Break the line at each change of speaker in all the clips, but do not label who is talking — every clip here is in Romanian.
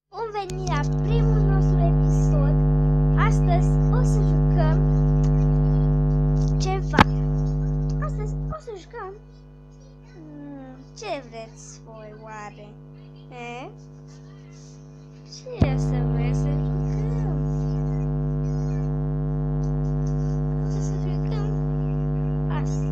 Bun venit la primul nostru episod. Astăzi o să jucăm ceva. Astăzi o să jucăm ce vreți voi oare? Ce să vreți să jucăm? O să jucăm asta.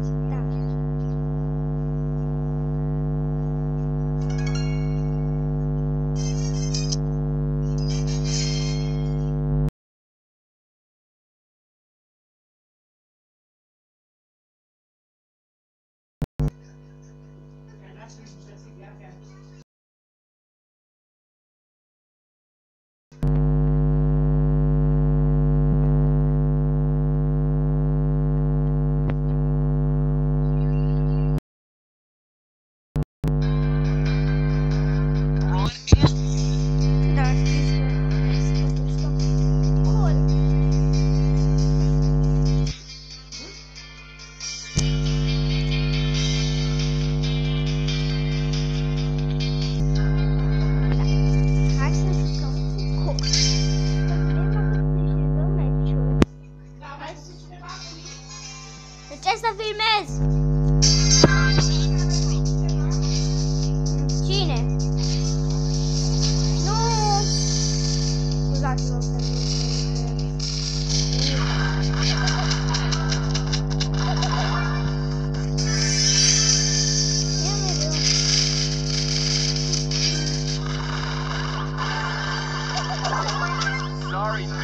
Ce să filmez? Cine? Nu! Scuzați-mă să
Sorry, dude.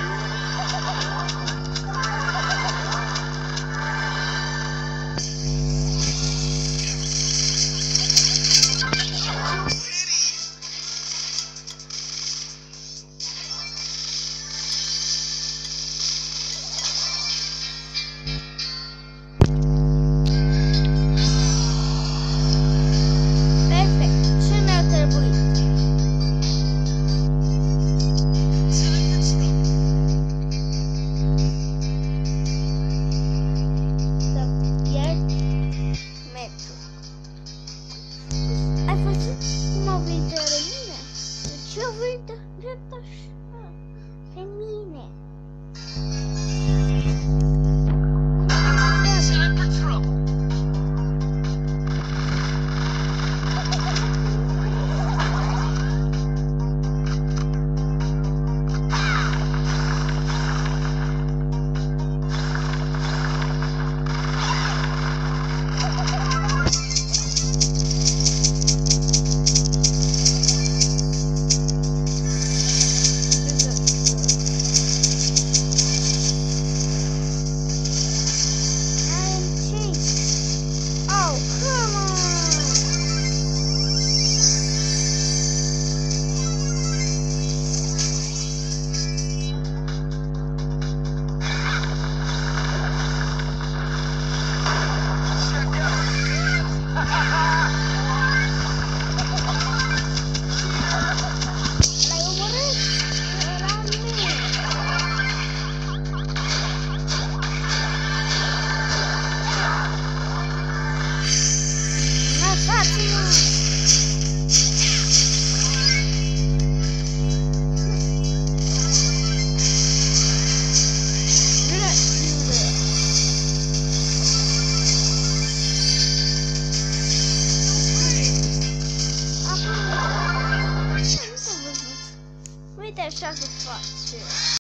Uite așa se face.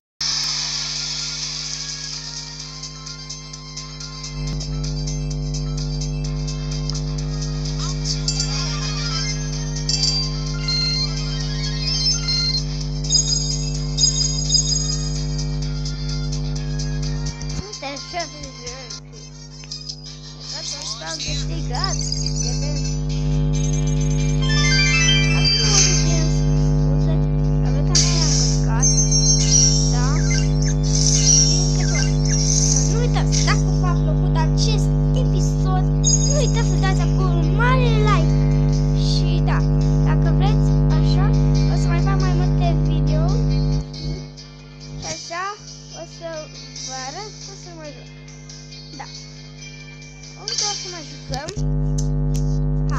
Uite așa se face. Gata, asta am câștigat. Da. Încă o să mai jucăm.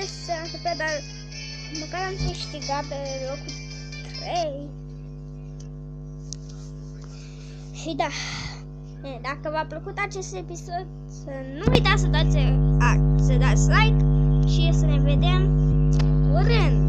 ce se întâmplă, dar măcar am câștigat pe locul 3. Și da, dacă v-a plăcut acest episod, să nu uitați să dați like și să ne vedem curând.